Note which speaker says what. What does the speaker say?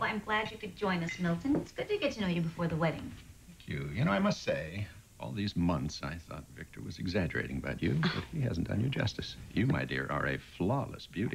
Speaker 1: Well, I'm glad you could join us, Milton. It's good to get to know you before the wedding.
Speaker 2: Thank you. You know, I must say, all these months I thought Victor was exaggerating about you, but he hasn't done you justice. You, my dear, are a flawless beauty.